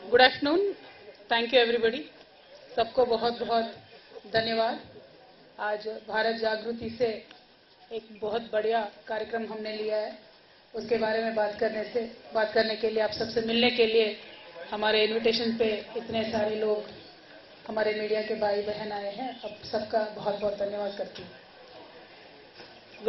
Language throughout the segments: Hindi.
Good afternoon, thank you everybody. सबको बहुत बहुत धन्यवाद। आज भारत जागृति से एक बहुत बढ़िया कार्यक्रम हमने लिया है, उसके बारे में बात करने के लिए, आप सबसे मिलने के लिए हमारे इनविटेशन पे इतने सारे लोग, हमारे मीडिया के भाई बहन आए हैं। अब सबका बहुत बहुत धन्यवाद करती हूँ।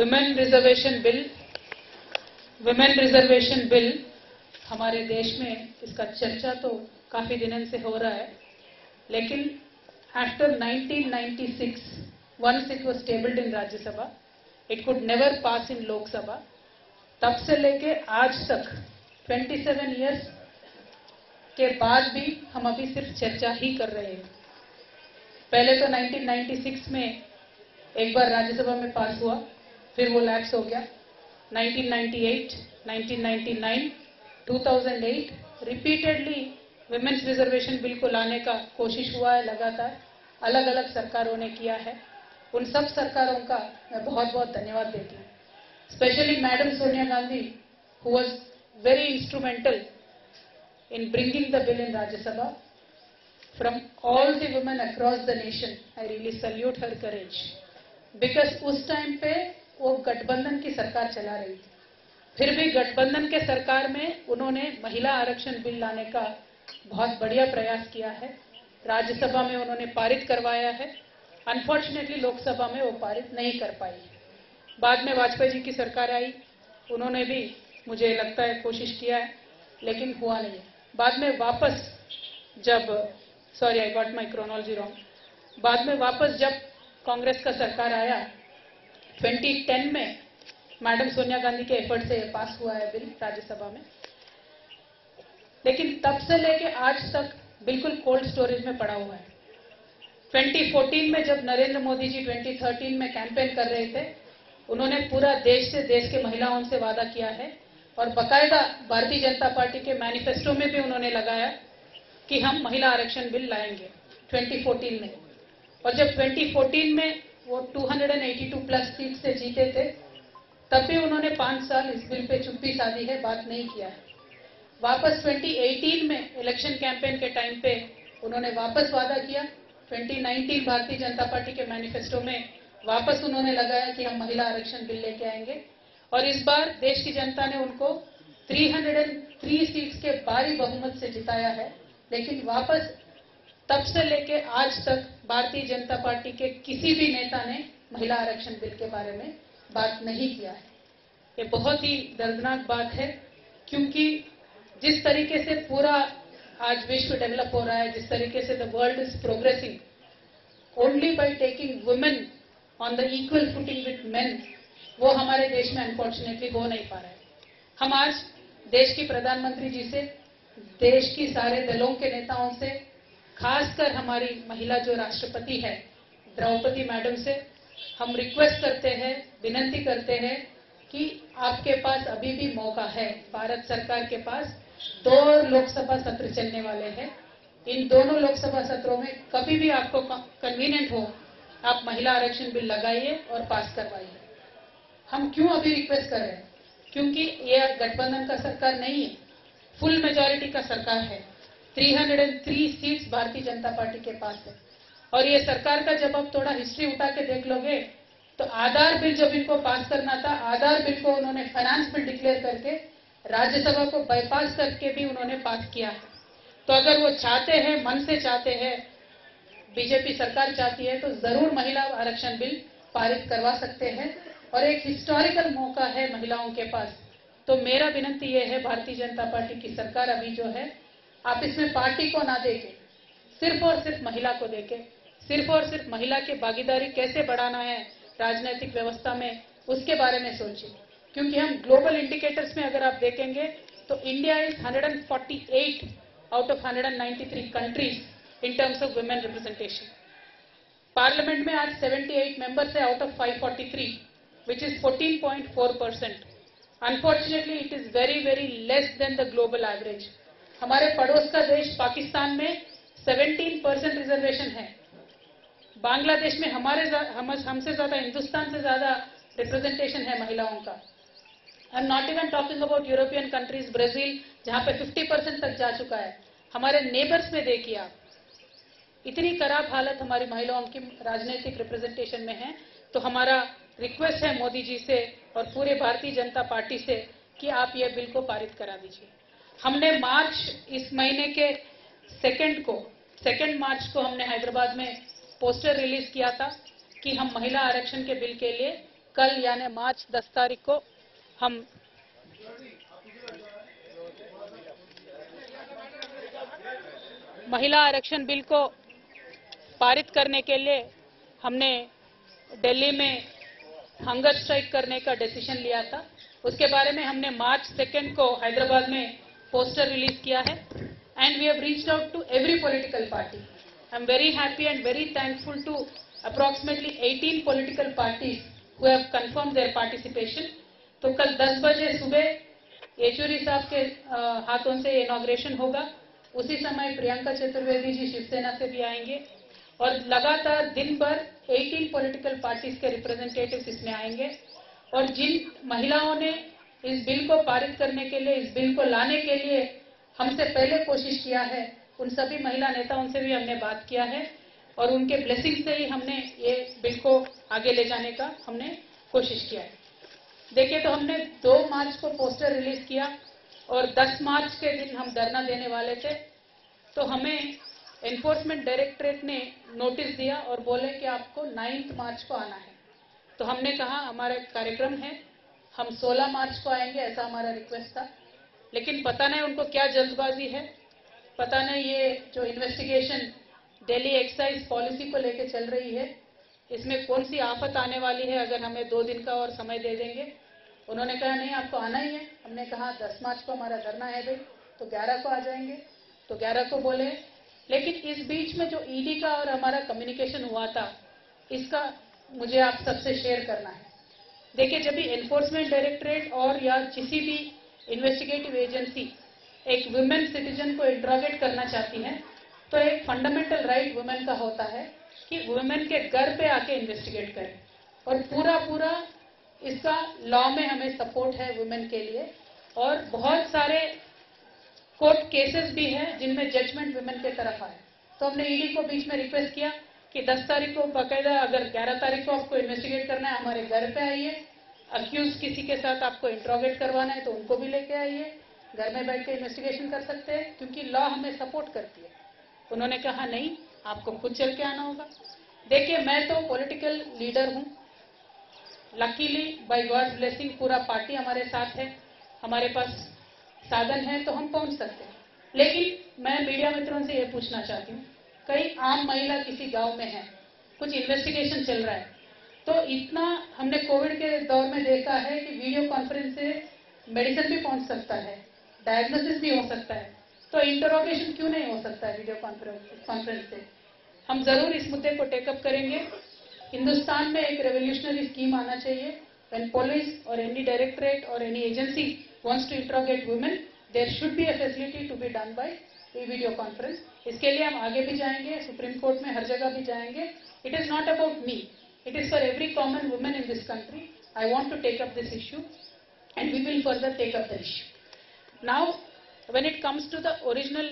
विमेन रिजर्वेशन बिल हमारे देश में इसका चर्चा तो काफी दिनों से हो रहा है, लेकिन after 1996 once it was tabled in Rajya Sabha, it could never pass in Lok Sabha. तब से लेके आज तक 27 इयर्स के बाद भी हम अभी सिर्फ चर्चा ही कर रहे हैं। पहले तो 1996 में एक बार राज्यसभा में पास हुआ, फिर वो लैप्स हो गया। 1998, 1999, 2008 रिपीटेडली विमेन्स रिजर्वेशन बिल को लाने का कोशिश हुआ है। लगातार अलग अलग सरकारों ने किया है। उन सब सरकारों का मैं बहुत बहुत धन्यवाद देती हूँ। Specially madam Sonia Gandhi, who was very instrumental in bringing the bill in Rajya Sabha. From all the women across the nation, I really salute her courage. Because उस टाइम पे वो गठबंधन की सरकार चला रही थी, फिर भी गठबंधन के सरकार में उन्होंने महिला आरक्षण बिल लाने का बहुत बढ़िया प्रयास किया है। राज्यसभा में उन्होंने पारित करवाया है। अनफॉर्चुनेटली लोकसभा में वो पारित नहीं कर पाई। बाद में वाजपेयी जी की सरकार आई, उन्होंने भी मुझे लगता है कोशिश किया है, लेकिन हुआ नहीं। बाद में वापस जब, sorry I got my chronology wrong, बाद में वापस जब कांग्रेस का सरकार आया 2010 में, मैडम सोनिया गांधी के एफर्ट से पास हुआ है बिल राज्यसभा में। लेकिन तब से लेके आज तक बिल्कुल कोल्ड स्टोरेज में पड़ा हुआ है। 2014 में जब नरेंद्र मोदी जी 2013 में कैंपेन कर रहे थे, उन्होंने पूरा देश के महिलाओं से वादा किया है, और बकायदा भारतीय जनता पार्टी के मैनिफेस्टो में भी उन्होंने लगाया कि हम महिला आरक्षण बिल लाएंगे 2014 में। और जब 2014 में वो 282 प्लस सीट से जीते थे, तब भी उन्होंने 5 साल इस बिल पे चुप्पी साधी है, बात नहीं किया है। वापस 2018 में इलेक्शन कैंपेन के टाइम पे उन्होंने वापस वादा किया। 2019 भारतीय जनता पार्टी के मैनिफेस्टो में वापस उन्होंने लगाया कि हम महिला आरक्षण बिल लेके आएंगे, और इस बार देश की जनता ने उनको 303 सीट्स के भारी बहुमत से जिताया है। लेकिन वापस तब से लेके आज तक भारतीय जनता पार्टी के किसी भी नेता ने महिला आरक्षण बिल के बारे में बात नहीं किया है। ये बहुत ही दर्दनाक बात है, क्योंकि जिस तरीके से पूरा आज विश्व डेवलप हो रहा है, जिस तरीके से the world is progressing, only by taking women on the equal footing with men, वो हमारे देश में अनफॉर्चुनेटली हो नहीं पा रहा है। हम आज देश की प्रधानमंत्री जी से, देश की सारे दलों के नेताओं से, खासकर हमारी महिला जो राष्ट्रपति है द्रौपदी मैडम से, हम रिक्वेस्ट करते हैं, विनती करते हैं कि आपके पास अभी भी मौका है। भारत सरकार के पास 2 लोकसभा सत्र चलने वाले हैं। इन दोनों लोकसभा सत्रों में कभी भी आपको कन्वीनियंट हो, आप महिला आरक्षण बिल लगाइए और पास करवाइए। हम क्यों अभी रिक्वेस्ट कर रहे हैं? क्योंकि यह गठबंधन का सरकार नहीं है, फुल मेजॉरिटी का सरकार है। 303 सीट्स भारतीय जनता पार्टी के पास है। और ये सरकार का जब आप थोड़ा हिस्ट्री उठा के देख लोगे, तो आधार बिल जब इनको पास करना था, आधार बिल को उन्होंने फाइनेंस बिल डिक्लेयर करके राज्यसभा को बाईपास करके भी उन्होंने पास किया है। तो अगर वो चाहते हैं, मन से चाहते हैं, बीजेपी सरकार चाहती है, तो जरूर महिला आरक्षण बिल पारित करवा सकते हैं, और एक हिस्टोरिकल मौका है महिलाओं के पास। तो मेरा विनती यह है, भारतीय जनता पार्टी की सरकार अभी जो है, आप इसमें पार्टी को ना देके, सिर्फ और सिर्फ महिला को देके, सिर्फ और सिर्फ महिला की भागीदारी कैसे बढ़ाना है राजनीतिक व्यवस्था में, उसके बारे में सोचिए। क्योंकि हम ग्लोबल इंडिकेटर्स में अगर आप देखेंगे तो India is 148 out of 193 countries in terms of women representation. Parliament में आज 78 मेंबर्स है out of 543, which is 14.4%. Unfortunately, it is very, very less than the global average. हमारे पड़ोस का देश पाकिस्तान में 17% रिजर्वेशन है। बांग्लादेश में हमसे ज्यादा, हिंदुस्तान से ज्यादा रिप्रेजेंटेशन है महिलाओं का। I am not even talking about European countries, Brazil, जहां पे 50% तक जा चुका है। हमारे नेबर्स में देखिए आप, इतनी खराब हालत हमारी महिलाओं की राजनीतिक रिप्रेजेंटेशन में है। तो हमारा रिक्वेस्ट है मोदी जी से और पूरे भारतीय जनता पार्टी से कि आप ये बिल को पारित करा दीजिए। हमने मार्च इस महीने के सेकेंड मार्च को हमने हैदराबाद में पोस्टर रिलीज किया था कि हम महिला आरक्षण के बिल के लिए कल यानी मार्च 10 तारीख को हम महिला आरक्षण बिल को पारित करने के लिए हमने दिल्ली में हंगर स्ट्राइक करने का डिसीजन लिया था। उसके बारे में हमने मार्च 2 को हैदराबाद में पोस्टर रिलीज किया है and we have reached out to every political party. I am very happy and very thankful to approximately 18 political parties who have confirm their participation. तो कल 10 बजे सुबह येचुरी साहब के हाथों से इनॉग्रेशन होगा। उसी समय प्रियंका चतुर्वेदी जी शिवसेना से भी आएंगे और लगातार दिन भर 18 पॉलिटिकल पार्टीज के रिप्रेजेंटेटिव्स इसमें आएंगे। और जिन महिलाओं ने इस बिल को पारित करने के लिए, इस बिल को लाने के लिए हमसे पहले कोशिश किया है, उन सभी महिला नेताओं से भी हमने बात किया है और उनके ब्लेसिंग से ही हमने ये बिल को आगे ले जाने का हमने कोशिश किया है। देखिए, तो हमने 2 मार्च को पोस्टर रिलीज किया और 10 मार्च के दिन हम धरना देने वाले थे। तो हमें एनफोर्समेंट डायरेक्टरेट ने नोटिस दिया और बोले कि आपको 9 मार्च को आना है। तो हमने कहा हमारा कार्यक्रम है, हम 16 मार्च को आएंगे, ऐसा हमारा रिक्वेस्ट था। लेकिन पता नहीं उनको क्या जल्दबाजी है, पता नहीं ये जो इन्वेस्टिगेशन दिल्ली एक्साइज पॉलिसी को लेकर चल रही है, इसमें कौन सी आफत आने वाली है अगर हमें 2 दिन का और समय दे देंगे। उन्होंने कहा नहीं, आपको आना ही है। हमने कहा 10 मार्च को हमारा धरना है भाई, तो 11 को आ जाएंगे। तो 11 को बोले। लेकिन इस बीच में जो ईडी का और हमारा कम्युनिकेशन हुआ था, इसका मुझे आप सबसे शेयर करना है। देखिए, जब भी एनफोर्समेंट डायरेक्टरेट और या किसी भी इन्वेस्टिगेटिव एजेंसी एक वुमेन सिटीजन को इंट्रोगेट करना चाहती है, तो एक फंडामेंटल राइट वुमेन का होता है कि वुमेन के घर पे आके इन्वेस्टिगेट करें। और पूरा इसका लॉ में हमें सपोर्ट है वुमेन के लिए। और बहुत सारे कोर्ट केसेस भी हैं जिनमें जजमेंट वुमेन के तरफ आए। तो हमने ईडी को बीच में रिक्वेस्ट किया कि 10 तारीख को बाकायदा, अगर 11 तारीख को आपको इन्वेस्टिगेट करना है, हमारे घर पे आइए। अक्यूज किसी के साथ आपको इंट्रोगेट करवाना है तो उनको भी लेके आइए, घर में बैठ के इन्वेस्टिगेशन कर सकते हैं, क्योंकि लॉ हमें सपोर्ट करती है। उन्होंने कहा नहीं, आपको खुद चल के आना होगा। देखिए, मैं तो पॉलिटिकल लीडर हूं, लकीली बाय गॉड ब्लेसिंग पूरा पार्टी हमारे साथ है, हमारे पास साधन है तो हम पहुंच सकते हैं। लेकिन मैं मीडिया मित्रों से ये पूछना चाहती हूँ, कई आम महिला किसी गांव में है, कुछ इन्वेस्टिगेशन चल रहा है, तो इतना हमने कोविड के दौर में देखा है कि वीडियो कॉन्फ्रेंस से मेडिसिन भी पहुंच सकता है, डायग्नोसिस भी हो सकता है, तो इंटरोगेशन क्यों नहीं हो सकता है वीडियो कॉन्फ्रेंस से। हम जरूर इस मुद्दे को टेकअप करेंगे। हिंदुस्तान में एक रेवोल्यूशनरी स्कीम आना चाहिए। व्हेन पुलिस और एनी डायरेक्टरेट और any agency wants to interrogate women, there should be a facility to be done by video conference. इसके लिए हम आगे भी जाएंगे, सुप्रीम कोर्ट में हर जगह भी जाएंगे। It is not about me, it is for every common women in this country. I want to take up this issue and we will further take up the issue. Now when it comes to the original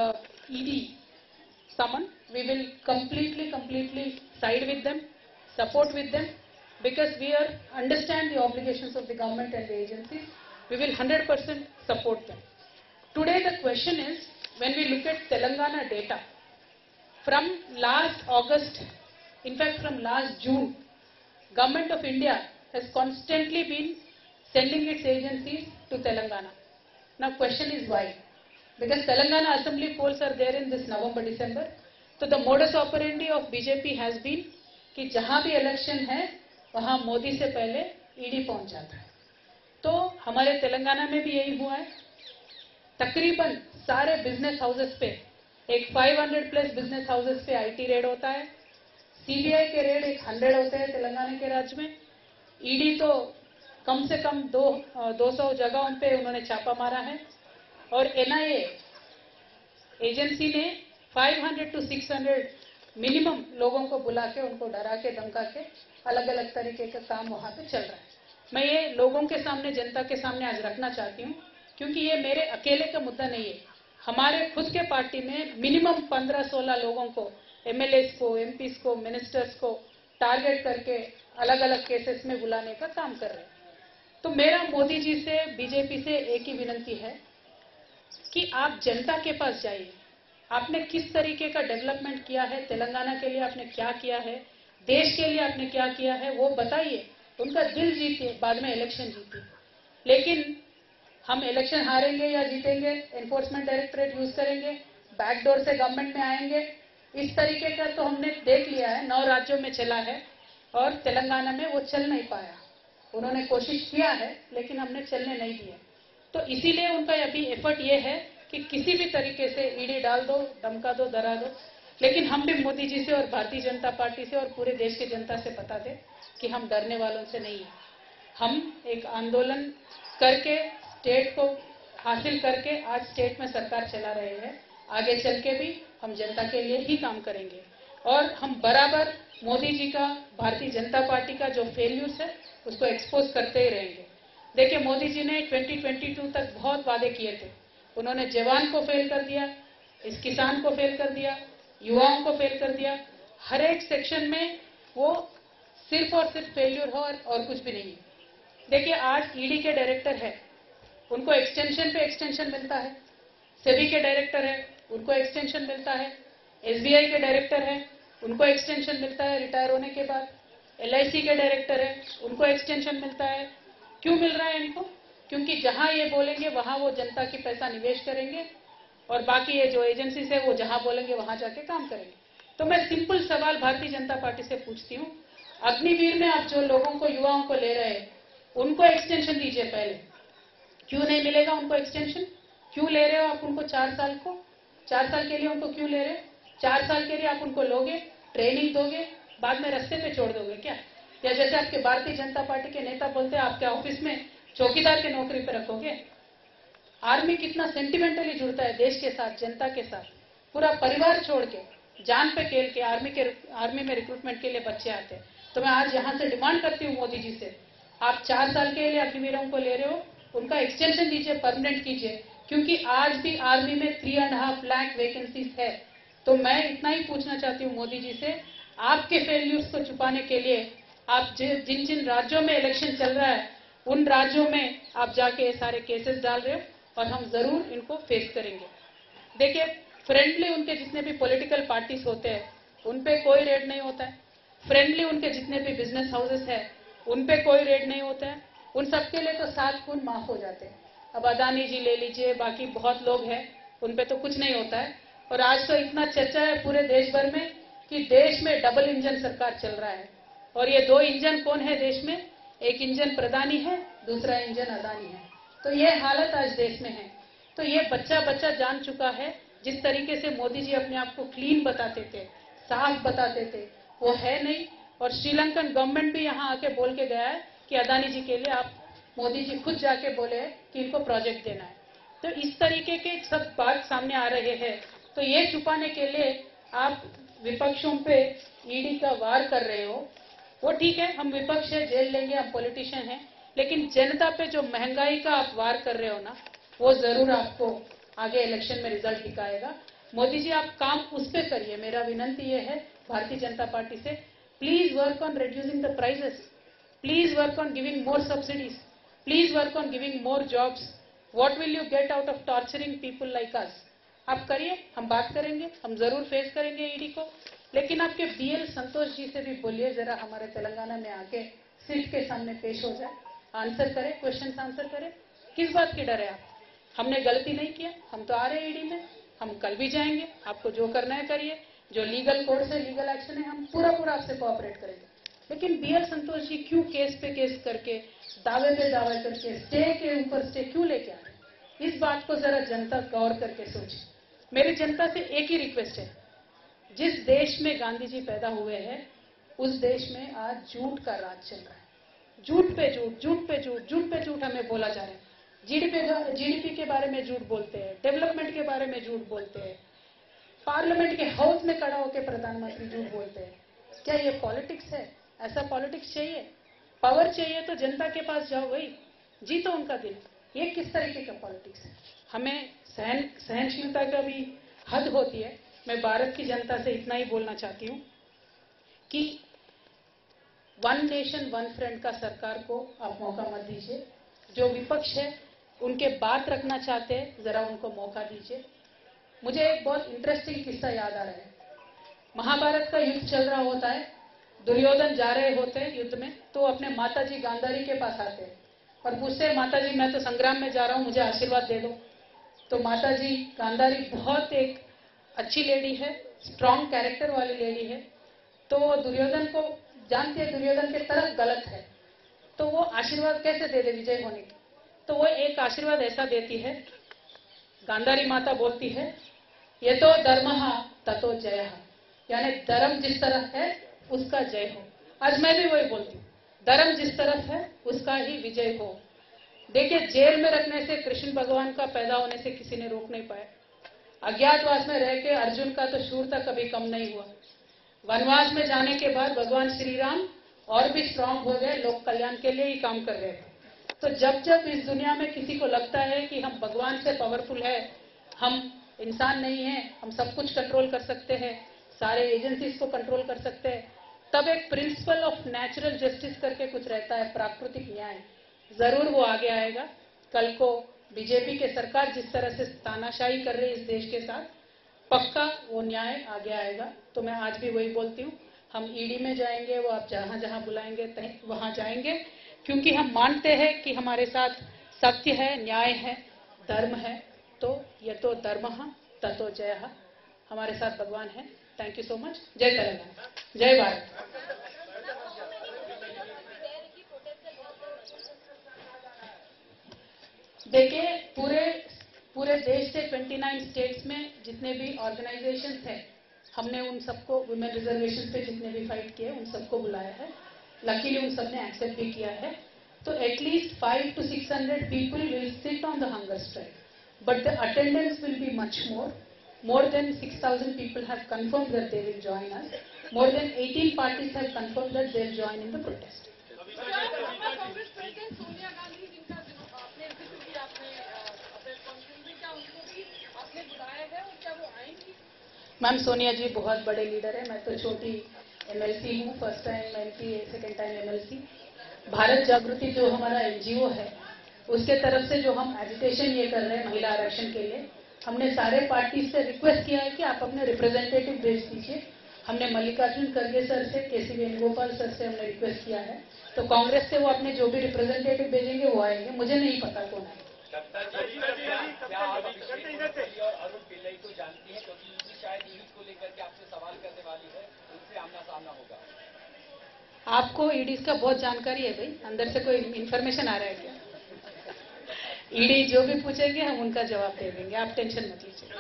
ED summon, we will completely side with them, support with them, because we understand the obligations of the government and the agencies. We will 100% support them. Today the question is, when we look at Telangana data, from last August, in fact from last June, Government of India has constantly been sending its agencies to Telangana. Now question is why? Because Telangana assembly polls are there in this November-December. So the modus operandi of BJP has been कि जहां भी इलेक्शन है वहां मोदी से पहले ईडी पहुंच जाता है। तो हमारे तेलंगाना में भी यही हुआ है। तकरीबन सारे बिजनेस हाउसेस पे, एक 500 प्लस बिजनेस हाउसेस पे आईटी रेड होता है। सीबीआई के रेड एक 100 होते हैं तेलंगाना के राज्य में। ईडी तो कम से कम 200 जगहों पे उन्होंने छापा मारा है। और एनआईए एजेंसी ने 500 to 600 मिनिमम लोगों को बुला के, उनको डरा के, धमका के, अलग अलग तरीके का काम वहां पे चल रहा है। मैं ये लोगों के सामने, जनता के सामने आज रखना चाहती हूँ, क्योंकि ये मेरे अकेले का मुद्दा नहीं है। हमारे खुद के पार्टी में मिनिमम 15-16 लोगों को, एमएलएस को, एमपीस को, मिनिस्टर्स को टारगेट करके अलग अलग केसेस में बुलाने का काम कर रहे हैं। तो मेरा मोदी जी से, बीजेपी से एक ही विनती है कि आप जनता के पास जाइए। आपने किस तरीके का डेवलपमेंट किया है, तेलंगाना के लिए आपने क्या किया है, देश के लिए आपने क्या किया है, वो बताइए। उनका दिल जीतिए, बाद में इलेक्शन जीतिए। लेकिन हम इलेक्शन हारेंगे या जीतेंगे, एनफोर्समेंट डायरेक्टरेट यूज करेंगे, बैकडोर से गवर्नमेंट में आएंगे, इस तरीके का तो हमने देख लिया है। 9 राज्यों में चला है और तेलंगाना में वो चल नहीं पाया। उन्होंने कोशिश किया है लेकिन हमने चलने नहीं दिया। तो इसीलिए उनका अभी एफर्ट ये है कि किसी भी तरीके से ईडी डाल दो, धमका दो, डरा दो। लेकिन हम भी मोदी जी से और भारतीय जनता पार्टी से और पूरे देश की जनता से बता दें कि हम डरने वालों से नहीं है। हम एक आंदोलन करके स्टेट को हासिल करके आज स्टेट में सरकार चला रहे हैं। आगे चल के भी हम जनता के लिए ही काम करेंगे और हम बराबर मोदी जी का, भारतीय जनता पार्टी का जो फेल्यूर्स है उसको एक्सपोज करते ही रहेंगे। देखिए, मोदी जी ने 2022 तक बहुत वादे किए थे। उन्होंने जवान को फेल कर दिया, इस किसान को फेल कर दिया, युवाओं को फेल कर दिया। हर एक सेक्शन में वो सिर्फ और सिर्फ फेल्यूर हो और कुछ भी नहीं है। देखिए, आज ईडी के डायरेक्टर है, उनको एक्सटेंशन पे एक्सटेंशन मिलता है। सेबी के डायरेक्टर है, उनको एक्सटेंशन मिलता है। एसबीआई के डायरेक्टर है, उनको एक्सटेंशन मिलता है रिटायर होने के बाद। एलआईसी के डायरेक्टर है, उनको एक्सटेंशन मिलता है। क्यों मिल रहा है इनको? क्योंकि जहां ये बोलेंगे वहां वो जनता की पैसा निवेश करेंगे और बाकी ये जो एजेंसीज है वो जहां बोलेंगे वहां जाके काम करेंगे। तो मैं सिंपल सवाल भारतीय जनता पार्टी से पूछती हूँ, अग्निवीर में आप जो लोगों को, युवाओं को ले रहे हैं, उनको एक्सटेंशन दीजिए पहले। क्यों नहीं मिलेगा उनको एक्सटेंशन? क्यों ले रहे हो आप उनको 4 साल को? 4 साल के लिए उनको क्यों ले रहे हो? 4 साल के लिए आप उनको लोगे, ट्रेनिंग दोगे, बाद में रास्ते पे छोड़ दोगे क्या? या जैसे आपके भारतीय जनता पार्टी के नेता बोलते हैं, आपके ऑफिस में चौकीदार के नौकरी पे रखोगे? आर्मी कितना सेंटिमेंटली जुड़ता है देश के साथ, जनता के साथ। पूरा परिवार छोड़ के, जान पे खेल के आर्मी में रिक्रूटमेंट के लिए बच्चे आते हैं। तो मैं आज यहां से डिमांड करती हूं मोदी जी से, आप 4 साल के लिए अग्निवीरों को ले रहे हो, उनका एक्सटेंशन दीजिए, परमानेंट कीजिए। क्योंकि आज भी आर्मी में 3.5 लाख वैकेंसीज है। तो मैं इतना ही पूछना चाहती हूँ मोदी जी से, आपके फेल्यूर्स को छुपाने के लिए आप जिन जिन राज्यों में इलेक्शन चल रहा है उन राज्यों में आप जाके ये सारे केसेस डाल रहे हो और हम जरूर इनको फेस करेंगे। देखिए, फ्रेंडली उनके जितने भी पॉलिटिकल पार्टीज होते हैं उन पे कोई रेड नहीं होता है। फ्रेंडली उनके जितने भी बिजनेस हाउसेस है उन पे कोई रेड नहीं होता है। उन सबके लिए तो 7 खून माफ हो जाते हैं। अब अदानी जी ले लीजिए, बाकी बहुत लोग हैं, उन पे तो कुछ नहीं होता है। और आज तो इतना चर्चा है पूरे देश भर में कि देश में डबल इंजन सरकार चल रहा है। और ये 2 इंजन कौन है देश में? एक इंजन प्रधानी है, दूसरा इंजन अदानी है। तो ये हालत आज देश में है। तो ये बच्चा बच्चा जान चुका है, जिस तरीके से मोदी जी अपने आप को क्लीन बताते थे, साफ बताते थे, वो है नहीं। और श्रीलंकन गवर्नमेंट भी यहाँ आके बोल के गया है कि अदानी जी के लिए आप, मोदी जी खुद जाके बोले कि इनको प्रोजेक्ट देना है। तो इस तरीके के सब बात सामने आ रहे हैं। तो ये छुपाने के लिए आप विपक्षों पे ईडी का वार कर रहे हो। वो ठीक है, हम विपक्ष है, जेल लेंगे, हम पॉलिटिशियन हैं। लेकिन जनता पे जो महंगाई का आप वार कर रहे हो ना, वो जरूर आपको आगे इलेक्शन में रिजल्ट दिखाएगा। मोदी जी, आप काम उस पर करिए। मेरा विनंती ये है भारतीय जनता पार्टी से, please work on reducing the prices, please work on giving more subsidies, please work on giving more jobs. What will you get out of torturing people like us? आप करिए, हम बात करेंगे, हम जरूर फेस करेंगे ईडी को। लेकिन आपके बीएल संतोष जी से भी बोलिए, जरा हमारे तेलंगाना में आके सीट के सामने पेश हो जाए, आंसर करे, क्वेश्चन आंसर करे। किस बात की डर है आप? हमने गलती नहीं किया, हम तो आ रहे हैं ईडी में, हम कल भी जाएंगे। आपको जो करना है करिए, जो लीगल कोर्ट से लीगल एक्शन है हम पूरा आपसे कोऑपरेट करेंगे। लेकिन बीएल संतोष जी क्यों केस पे केस करके, दावे पे दावे करके, स्टे के ऊपर स्टे क्यों लेके आ रहे? इस बात को जरा जनता गौर करके सोचे। मेरी जनता से एक ही रिक्वेस्ट है, जिस देश में गांधी जी पैदा हुए हैं उस देश में आज झूठ का राज चल रहा है। झूठ पे झूठ, झूठ पे झूठ, झूठ पे झूठ हमें बोला जा रहा है। जीडीपी के बारे में झूठ बोलते हैं, डेवलपमेंट के बारे में झूठ बोलते हैं, पार्लियामेंट के हाउस में खड़ा होकर प्रधानमंत्री झूठ बोलते हैं। क्या ये पॉलिटिक्स है? ऐसा पॉलिटिक्स चाहिए? पावर चाहिए तो जनता के पास जाओ भाई, जीतो उनका दिल। ये किस तरीके का पॉलिटिक्स है? हमें सहनशीलता का भी हद होती है। मैं भारत की जनता से इतना ही बोलना चाहती हूँ कि वन नेशन वन फ्रंट का सरकार को आप मौका मत दीजिए। जो विपक्ष है उनके बात रखना चाहते हैं, जरा उनको मौका दीजिए। मुझे एक बहुत इंटरेस्टिंग किस्सा याद आ रहा है। महाभारत का युद्ध चल रहा होता है, दुर्योधन जा रहे होते हैं युद्ध में, तो अपने माताजी गांधारी के पास आते हैं और पूछते हैं, माताजी मैं तो संग्राम में जा रहा हूं, मुझे आशीर्वाद दे दो। तो माताजी गांधारी बहुत एक अच्छी लेडी है, स्ट्रॉन्ग कैरेक्टर वाली लेडी है। तो वो दुर्योधन को जानती है, दुर्योधन के तरफ गलत है, तो वो आशीर्वाद कैसे दे दे विजय होने की। तो वो एक आशीर्वाद ऐसा देती है, गांधारी माता बोलती है, ये तो धर्मः ततो जयः, यानी धर्म जिस तरफ है उसका जय हो। आज मैं भी वही बोलती हूँ, धर्म जिस तरफ है उसका ही विजय हो। देखिए, जेल में रखने से कृष्ण भगवान का पैदा होने से किसी ने रोक नहीं पाया। अज्ञातवास में रह के अर्जुन का तो शूरता कभी कम नहीं हुआ। वनवास में जाने के बाद भगवान श्री राम और भी स्ट्रांग हो गए, लोक कल्याण के लिए ही काम कर रहे थे। तो जब जब इस दुनिया में किसी को लगता है कि हम भगवान से पावरफुल है, हम इंसान नहीं है, हम सब कुछ कंट्रोल कर सकते हैं, सारे एजेंसीज को कंट्रोल कर सकते हैं, तब एक प्रिंसिपल ऑफ नेचुरल जस्टिस करके कुछ रहता है, प्राकृतिक न्याय, जरूर वो आगे आएगा। कल को बीजेपी के सरकार जिस तरह से तानाशाही कर रही है इस देश के साथ, पक्का वो न्याय आगे आएगा। तो मैं आज भी वही बोलती हूँ, हम ईडी में जाएंगे, वो आप जहां जहां बुलाएंगे वहां जाएंगे, क्योंकि हम मानते हैं कि हमारे साथ सत्य है, न्याय है, धर्म है। तो ये तो धर्मः ततो जयः, हमारे साथ भगवान है। Thank you so much. जय तेलंगाना, जय भारत। देखिए, पूरे देश से 29 स्टेट्स में जितने भी ऑर्गेनाइजेशंस हैं, हमने उन सबको, वुमेन रिजर्वेशन पे जितने भी फाइट किए उन सबको बुलाया है। लकीली उन सबने एक्सेप्ट भी किया है। तो at least 500 to 600 people will sit on the hunger strike, but the attendance will be much more. More than 6,000 people have confirmed that they will join us. More than 18 parties have confirmed that they will join in the protest. Congress president Sonia Gandhi जिनका आपने जिक्र किया अपने प्रेस कॉन्फ्रेंस में, क्या उनको भी आपने बुलाया है और क्या वो आएंगी? मैम, सोनिया जी बहुत बड़े लीडर है। मैं तो छोटी एमएलसी हूँ, first time MP, second time MLC. Bharat Jagruti जो हमारा एनजीओ है, उसके तरफ से जो हम एजिटेशन ये कर रहे हैं महिला आरक्षण के लिए, हमने सारे पार्टी से रिक्वेस्ट किया है कि आप अपने रिप्रेजेंटेटिव भेज दीजिए। हमने मल्लिकार्जुन खड़गे सर से, केसी वेणुगोपाल सर से हमने रिक्वेस्ट किया है। तो कांग्रेस से वो अपने जो भी रिप्रेजेंटेटिव भेजेंगे वो आएंगे। मुझे नहीं पता कौन है। अरुण पिल्लई को जानती है, क्योंकि शायद ईडी को लेकर के आपसे सवाल करने वाली है, उनसे आमना सामना होगा। आपको ईडी का बहुत जानकारी है भाई, अंदर से कोई इन्फॉर्मेशन आ रहा है क्या? ईडी जो भी पूछेंगे हम उनका जवाब दे देंगे, आप टेंशन मत लीजिए।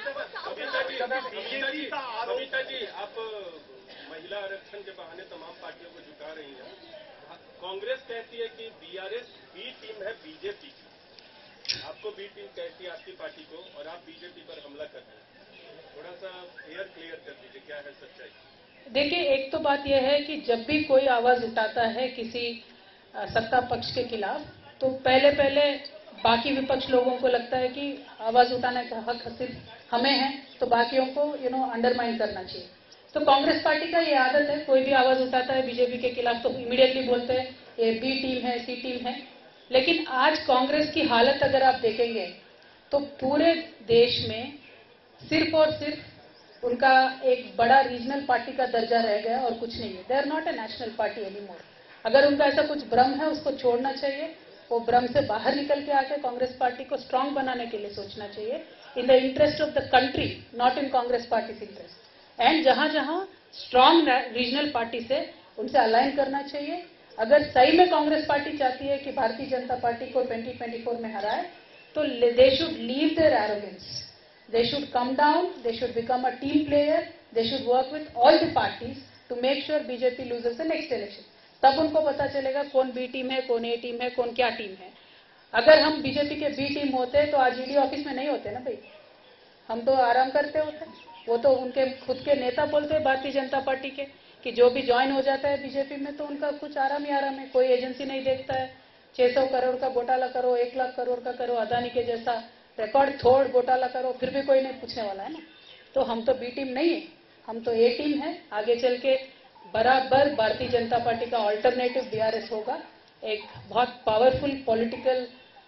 कविता जी, आप महिला आरक्षण के बहाने तमाम पार्टियों को झुका रही हैं। कांग्रेस कहती है कि बीआरएस बी टीम है बीजेपी, आपको बी टीम कहती है आपकी पार्टी को, और आप बीजेपी पर हमला कर रहे हैं। थोड़ा सा क्लियर कर दीजिए, क्या है सच्चाई? देखिए, एक तो बात यह है कि जब भी कोई आवाज उठाता है किसी सत्ता पक्ष के खिलाफ, तो पहले बाकी विपक्ष लोगों को लगता है कि आवाज उठाने का हक सिर्फ हमें है, तो बाकियों को अंडरमाइन करना चाहिए। तो कांग्रेस पार्टी का ये आदत है, कोई भी आवाज उठाता है बीजेपी के खिलाफ तो इमीडिएटली बोलते हैं ये बी टीम है, सी टीम है। लेकिन आज कांग्रेस की हालत अगर आप देखेंगे तो पूरे देश में सिर्फ और सिर्फ उनका एक बड़ा रीजनल पार्टी का दर्जा रह गया और कुछ नहीं है। They are not a national party anymore. अगर उनका ऐसा कुछ भ्रम है उसको छोड़ना चाहिए, वो भ्रम से बाहर निकल के आके कांग्रेस पार्टी को स्ट्रांग बनाने के लिए सोचना चाहिए, in the interest of the country, not in Congress party interest. And जहां जहां स्ट्रांग रीजनल पार्टी से उनसे अलाइन करना चाहिए। अगर सही में कांग्रेस पार्टी चाहती है कि भारतीय जनता पार्टी को 2024 में हराए, तो they should leave their arrogance, they should come down, they should become a team player, they should work with all the parties to make sure BJP loses the next election. तब उनको पता चलेगा कौन बी टीम है, कौन ए टीम है, कौन क्या टीम है। अगर हम बीजेपी के बी टीम होते तो आज ईडी ऑफिस में नहीं होते ना भाई, हम तो आराम करते होते। वो तो उनके खुद के नेता बोलते हैं भारतीय जनता पार्टी के कि जो भी ज्वाइन हो जाता है बीजेपी में तो उनका कुछ आराम ही आराम है, कोई एजेंसी नहीं देखता है। 600 करोड़ का घोटाला करो, 1 लाख करोड़ का करो, अदानी के जैसा रिकॉर्ड तोड़ घोटाला करो फिर भी कोई नहीं पूछने वाला है ना। तो हम तो बी टीम नहीं है, हम तो ए टीम है। आगे चल के बराबर भारतीय जनता पार्टी का ऑल्टरनेटिव बीआरएस होगा, एक बहुत पावरफुल पॉलिटिकल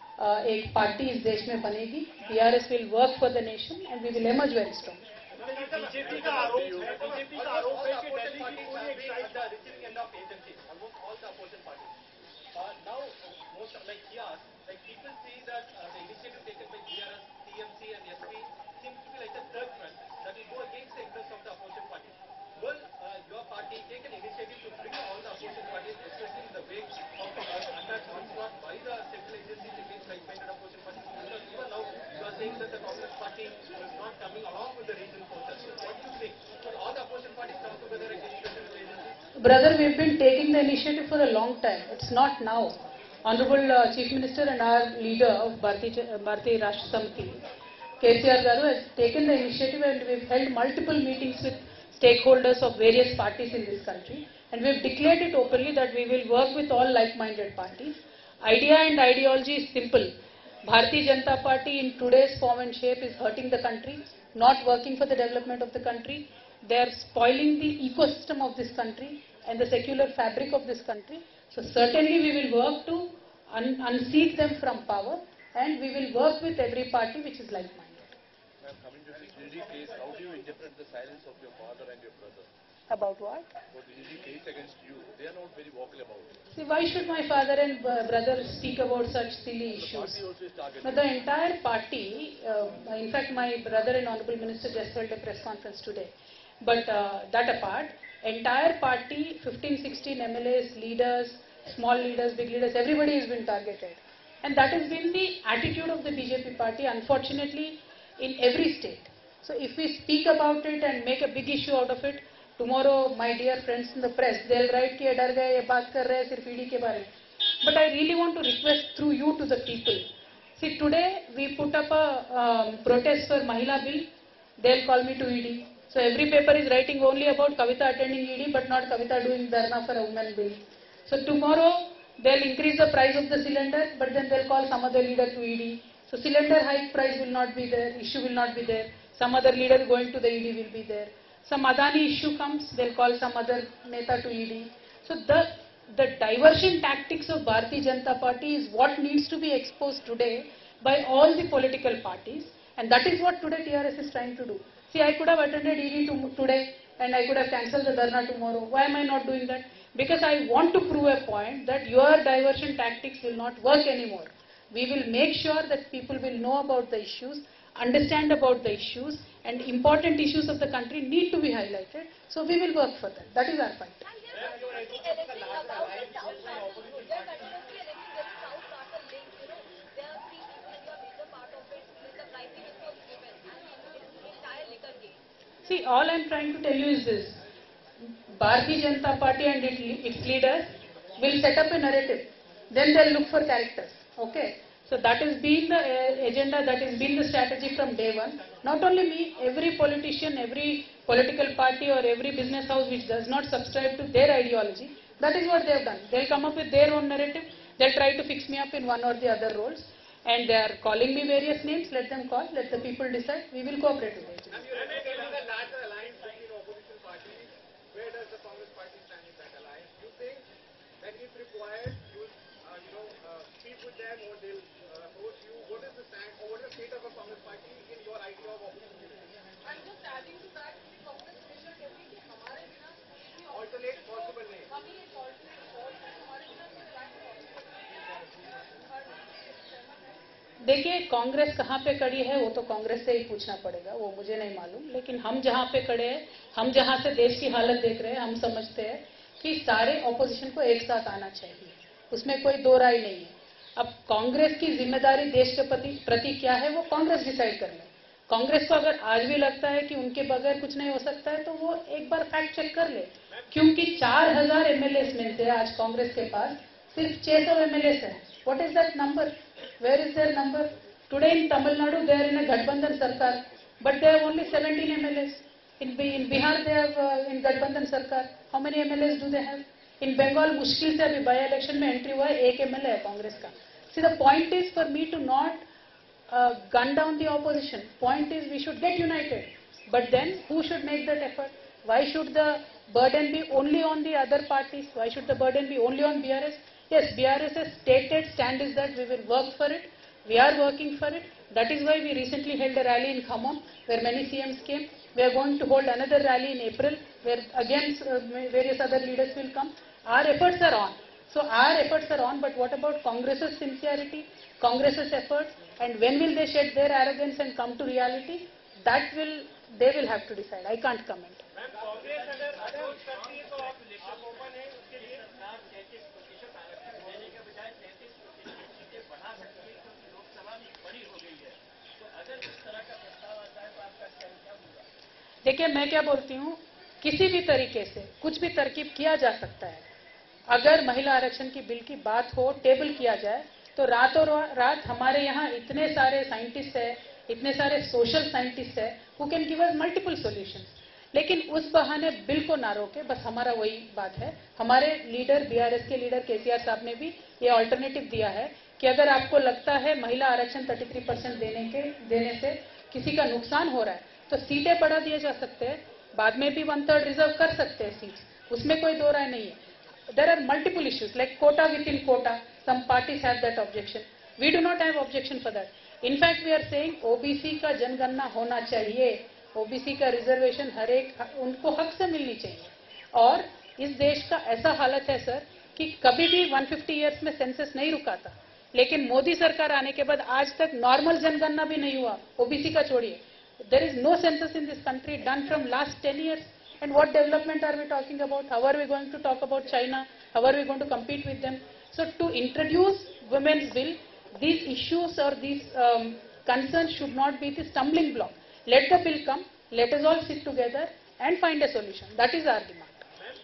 एक पार्टी इस देश में बनेगी। BRS will work for the nation and we will emerge very strong. BJP का आरोप है कि दिल्ली की पूरी receiving end of agency almost all the opposition parties. Now most like here like people see that the initiative taken by BRS, TMC and SP seems to be like the third front that will go against the interests of the opposition parties. Will your party take an initiative to bring all the opposition parties, especially in the wake of the attack onslaught by the central agencies against like-minded opposition parties? Because even now you are saying that the Congress party is not coming along with the regional forces. So what do you think? Should all the opposition parties come together against the central agencies? Brother, we've been taking the initiative for a long time. It's not now. Honorable Chief Minister and our leader of Bharatiya Rashtra Samiti, KCR Garu, has taken the initiative and we've held multiple meetings with stakeholders of various parties in this country, and we've declared it openly that we will work with all like-minded parties. Idea and ideology is simple. Bharatiya Janata Party in today's form and shape is hurting the country, not working for the development of the country. They are spoiling the ecosystem of this country and the secular fabric of this country. So certainly we will work to unseat them from power, and we will work with every party which is like-minded. Coming to the Gilji case, how do you interpret the silence of your father and your brother? About what? About the Gilji case against you, they are not very vocal about it. See, why should my father and brother speak about such silly issues? The party also is targeted. Now, the entire party, in fact, my brother and Honorable Minister just held a press conference today. But that apart, entire party, 15, 16 MLAs, leaders, small leaders, big leaders, everybody has been targeted. And that has been the attitude of the BJP party, unfortunately, in every state. So if we speak about it and make a big issue out of it, tomorrow my dear friends in the press, they'll write कि डर गए ये बात कर रहे हैं सिर्फ ईडी के बारे में. But I really want to request through you to the people. See, today we put up a protest for Mahila bill. They'll call me to ED. So every paper is writing only about Kavita attending ED, but not Kavita doing dharna for a women bill. So tomorrow they'll increase the price of the cylinder, but then they'll call some other leader to ED. So cylinder hike price will not be there, issue will not be there. Some other leader going to the ED will be there. Some Adani issue comes, they'll call some other neta to ED. So the diversion tactics of Bharatiya Janata Party is what needs to be exposed today by all the political parties, and that is what today TRS is trying to do. See, I could have attended ED today and I could have cancelled the dharna tomorrow. Why am I not doing that? Because I want to prove a point that your diversion tactics will not work anymore. We will make sure that people will know about the issues, understand about the issues, and important issues of the country need to be highlighted. So we will work for that. That is our fight. See, all I am trying to tell you is this. Bharatiya Janata Party and its leaders will set up a narrative. Then they will look for characters. Okay? So that has been the agenda, that has been the strategy from day one. Not only me, every politician, every political party or every business house which does not subscribe to their ideology, that is what they have done. They will come up with their own narrative. They will try to fix me up in one or the other roles. And they are calling me various names. Let them call. Let the people decide. We will cooperate with them. Where does the Congress party stand in that alliance? You think that if required, you will, speak with them or they'll approach you? What is the stand or what is the state of the Congress party in your idea of opposition? I'm just adding to that, the Congress measure कहती है कि हमारे बिना Alternate possible नहीं. हम ही एक alternate source है, हमारे बिना कोई अलग देखिए, कांग्रेस कहाँ पे खड़ी है वो तो कांग्रेस से ही पूछना पड़ेगा, वो मुझे नहीं मालूम. लेकिन हम जहाँ पे खड़े हैं, हम जहाँ से देश की हालत देख रहे हैं, हम समझते हैं कि सारे ऑपोजिशन को एक साथ आना चाहिए. उसमें कोई दो राय नहीं है. अब कांग्रेस की जिम्मेदारी देश के प्रति क्या है वो कांग्रेस डिसाइड कर ले. कांग्रेस को अगर आज भी लगता है कि उनके बगैर कुछ नहीं हो सकता है तो वो एक बार फैक्ट चेक कर ले. क्योंकि 4000 एमएलए में से आज कांग्रेस के पास सिर्फ 600 एमएलए है. What is that number? Where is their number? Today in Tamil Nadu they are in a Gathbandhan Sarkar, but they have only 17 MLAs. In Bihar they have in Gathbandhan Sarkar. How many MLAs do they have? In Bengal मुश्किल से अभी बाई इलेक्शन में एंट्री हुआ है, 1 MLA है कांग्रेस का. See, the point is for me to not gun down the opposition. Point is, we should get united. But then, who should make that effort? Why should the burden be only on the other parties? Why should the burden be only on BRS? Yes, BRS's stated stand is that we will work for it. We are working for it. That is why we recently held a rally in Khammam, where many CMs came. We are going to hold another rally in April, where again various other leaders will come. Our efforts are on. So our efforts are on, but what about Congress's sincerity, Congress's efforts, and when will they shed their arrogance and come to reality? That will, they will have to decide. I can't comment. Congress अगर अप्रोच करती है तो आप ओपन है उसके लिए? सरकार 33% आरक्षण देने के बजाय 33% सीटें बढ़ा सकती है क्योंकि लोकसभा भी बड़ी हो गई है। तो अगर इस तरह का प्रस्ताव आता है तो आपका स्टैंड क्या होगा? देखिए, मैं क्या बोलती हूँ, किसी भी तरीके से कुछ भी तरकीब किया जा सकता है। अगर महिला आरक्षण की बिल की बात हो, टेबल किया जाए, तो रातों रात हमारे यहाँ इतने सारे साइंटिस्ट है, इतने सारे सोशल साइंटिस्ट है, who can give us multiple solutions. लेकिन उस बहाने बिल को ना रोके, बस हमारा वही बात है। हमारे लीडर, बीआरएस के लीडर केसीआर साहब ने भी ये ऑल्टरनेटिव दिया है कि अगर आपको लगता है महिला आरक्षण 33% देने से किसी का नुकसान हो रहा है, तो सीटें बढ़ा दिए जा सकते हैं, बाद में भी 1/3 रिजर्व कर सकते हैं सीट्स, उसमें कोई दो राय नहीं है। There are multiple issues like quota within quota. Some parties have that objection. We do not have objection for that. In fact, we are saying OBC का जनगणना होना चाहिए, OBC का रिजर्वेशन हर एक उनको हक से मिलनी चाहिए। और इस देश का ऐसा हालत है सर कि कभी भी 150 इयर्स में सेंसस नहीं रुका था, लेकिन मोदी सरकार आने के बाद आज तक नॉर्मल जनगणना भी नहीं हुआ, OBC का छोड़िए। There is no census in this country done from last 10 years. And what development are we talking about? How are we going to talk about China? How are we going to compete with them? So to introduce women's bill, these issues or these concerns should not be the stumbling block. Let the bill come, let us all sit together and find a solution. That is our demand.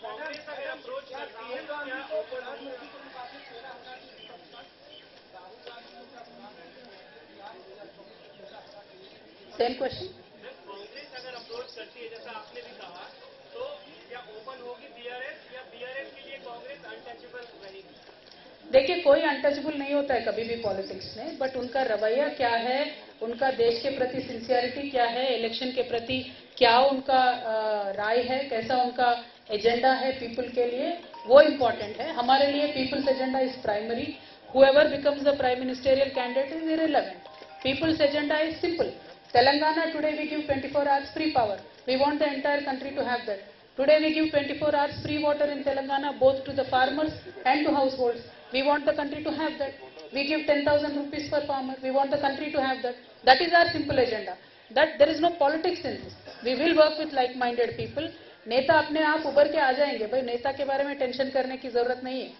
Same question? Congress अगर अप्रोच करती है जैसा आपने भी कहा, तो क्या ओपन होगी बीआरएस या बीआरएस के लिए कांग्रेस अनटचेबल रहेगी? देखिए, कोई अनटचेबल नहीं होता है कभी भी पॉलिटिक्स में, बट उनका रवैया क्या है, उनका देश के प्रति सिंसियरिटी क्या है, इलेक्शन के प्रति क्या उनका राय है, कैसा उनका एजेंडा है पीपल के लिए, वो इम्पोर्टेंट है। हमारे लिए people's agenda is primary. However becomes the prime ministerial candidate is irrelevant. People's agenda is simple. Telangana, today we give 24 hours free power. We want the entire country to have that. Today we give 24 hours free water in Telangana, both to the farmers and to households. We want the country to have that. We give 10,000 rupees per farmer. We want the country to have that. That is our simple agenda. That there is no politics in this. We will work with like-minded people. नेता अपने आप उभर के आ जाएंगे भाई, नेता के बारे में टेंशन करने की जरूरत नहीं है।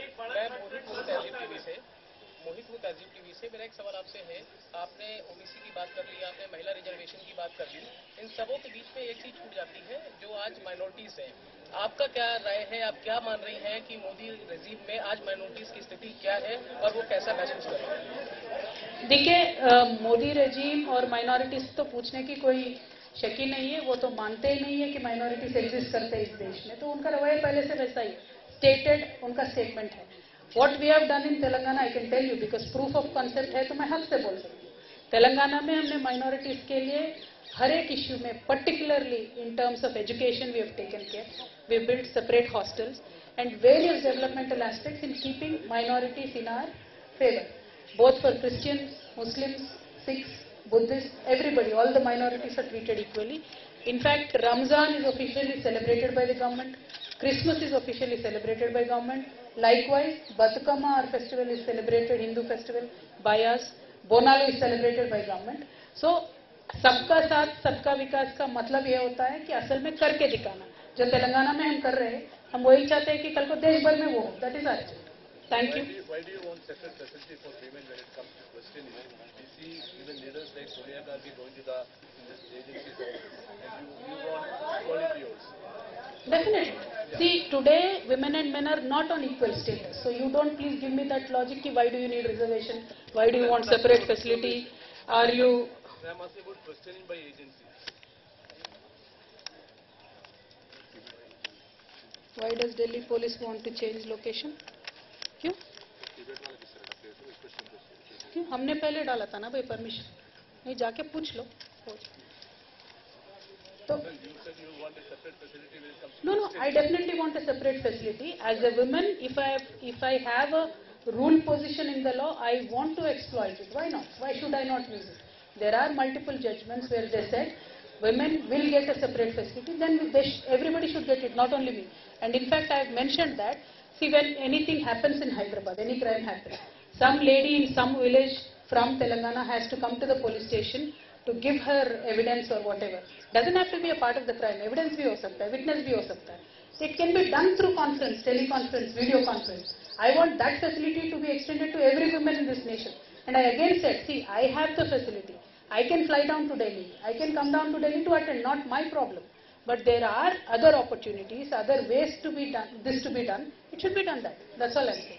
मोहित हूँ तहजीब टीवी से। मेरा एक सवाल आपसे है, आपने ओबीसी की बात कर ली, आपने महिला रिजर्वेशन की बात कर ली, इन सबों के बीच में एक चीज छूट जाती है जो आज माइनॉरिटीज है। आपका क्या राय है, आप क्या मान रही हैं कि मोदी रेजीम में आज माइनॉरिटीज की स्थिति क्या है और वो कैसा महसूस कर रहे हैं? देखिए, मोदी रेजीम और माइनॉरिटीज तो पूछने की कोई शक ही नहीं है, वो तो मानते ही नहीं है कि माइनॉरिटीज एग्जिस्ट करते हैं इस देश में, तो उनका रवैया पहले से वैसा ही स्टेटेड उनका स्टेटमेंट है। What we have done in Telangana, I can tell you, because proof of concept है तो मैं हक से बोल सकती हूँ। तेलंगाना में हमने माइनॉरिटीज के लिए हर एक इश्यू में, particularly in terms of education, we have taken care. We built separate hostels and various developmental aspects in keeping minorities in our favor, both for Christians, Muslims, Sikhs, Buddhists, everybody. All the minorities are treated equally. In fact, Ramzan is officially celebrated by the government. Christmas is officially celebrated by government. Likewise, Batukama, our festival, is celebrated, Hindu festival, by us. Bonalu is celebrated by government. So, सबका साथ सबका विकास का मतलब यह होता है कि असल में करके दिखाना। जो तेलंगाना में हम कर रहे हैं, हम वही चाहते हैं कि कल को देश भर में वो हो। That is our agenda. Thank you. Why do you want separate facility for women when it comes to questioning? We see even leaders like Sonia Gandhi going to the agencies and you want equality also. Definitely. See, today women and men are not on equal status. So you don't please give me that logic ki why do you need reservation? Why do you want separate facility? Are you... I am asking about questioning by agencies. Why does Delhi police want to change location? क्यों? clear. So, question this. क्यों हमने पहले डाला था ना भाई परमिशन, नहीं जाके पूछ लो हो जाए। तो Well, you said you want a separate facility when it comes to no, I definitely want a separate facility. As a woman, if I have a rule position in the law, I want to exploit it. Why not? Why should I not use it? There are multiple judgments where they said women will get a separate facility, then everybody should get it, not only me. And in fact, I have mentioned that, see, when anything happens in Hyderabad, any crime happens, some lady in some village from Telangana has to come to the police station to give her evidence or whatever. Doesn't have to be a part of the crime. Evidence bhi ho sakta hai, witness bhi ho sakta hai. It can be done through conference, teleconference, video conference. I want that facility to be extended to every woman in this nation. And I again said, see, I have the facility. I can fly down to Delhi. I can come down to Delhi to attend, not my problem. But there are other opportunities, other ways to be done, this to be done. It should be done that. That's all I'm saying.